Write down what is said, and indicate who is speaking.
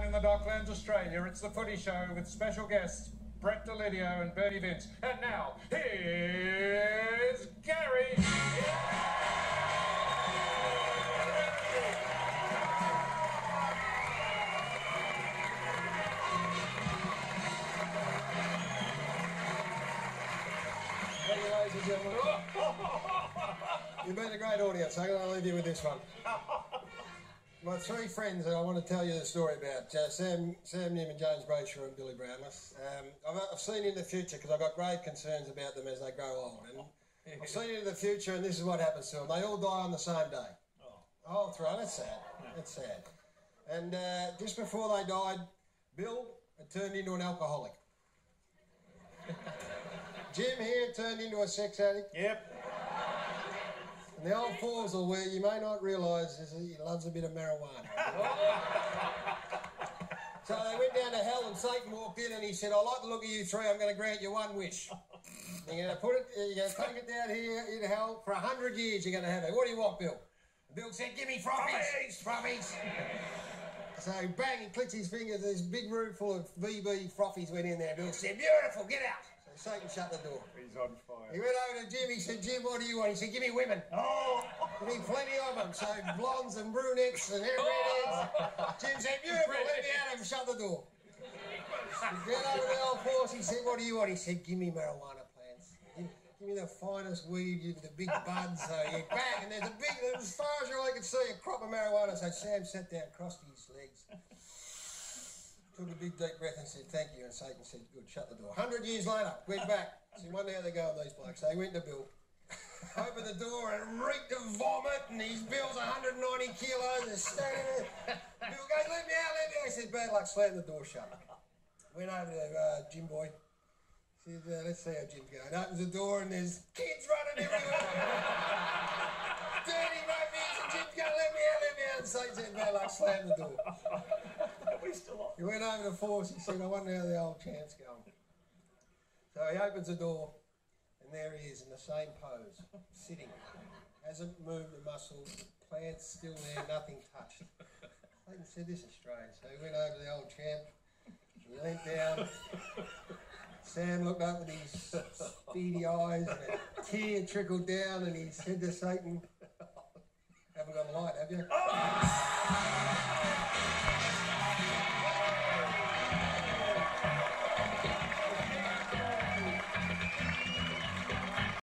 Speaker 1: in the Docklands, Australia. It's the Footy Show with special guests Brett Delidio and Bernie Vince. And now, here's Gary.
Speaker 2: Thank you, ladies and gentlemen. You've been a great audience. I'm going to leave you with this one. My three friends that I want to tell you the story about, Sam Newman, James Brayshaw and Billy Brownless. I've seen in the future, because I've got grave concerns about them as they grow old. And I've seen into the future, and this is what happens to them. They all die on the same day. Oh, that's sad. That's sad. And just before they died, Bill had turned into an alcoholic. Jim here turned into a sex addict.
Speaker 3: Yep.
Speaker 2: And the old Forsell, where you may not realise he loves a bit of marijuana. So they went down to hell and Satan walked in and he said, I like the look of you three, I'm going to grant you one wish. You're going to take it down here in hell for 100 years you're going to have it. What do you want, Bill? And Bill said, give me frothies. Frothies. So bang, he clicks his fingers, this big room full of VB frothies went in there. Bill said, beautiful, get out. Satan shut the door.
Speaker 3: He's on fire.
Speaker 2: He went over to Jim, he said, Jim, what do you want? He said, give me women.
Speaker 3: Oh!
Speaker 2: Give me plenty of them. So blondes and brunettes and redheads. Jim said, beautiful, let me out of him, shut the door. He went over to the old horse, he said, what do you want? He said, give me marijuana plants. Give me the finest weed, the big buds. So you bang, and there's a big, as far as your eye could see, a crop of marijuana. So Sam sat down, crossed his legs. Took a big deep breath and said, thank you. And Satan said, good, shut the door. 100 years later, went back. Said, wonder how they go on these blokes. So he went to Bill. Opened the door and reeked of vomit and his Bill's 190 kilos and standing there. Bill goes, let me out. He said, bad luck, slammed the door shut. Went over to Jim Boy. Said, let's see how Jim's going. Opens the door and there's kids running everywhere. Dirty ruffians and Jim's going, let me out. And Satan said, bad luck, slammed the door. He went over to Force, he said, I wonder how the old champ's going. So he opens the door, and there he is in the same pose, sitting. Hasn't moved a muscle, plant's still there, nothing touched. Clayton said, this is strange. So he went over to the old champ, he leant down. Sam looked up with his beady eyes, and a tear trickled down, and he said to Satan, haven't got a light, have you?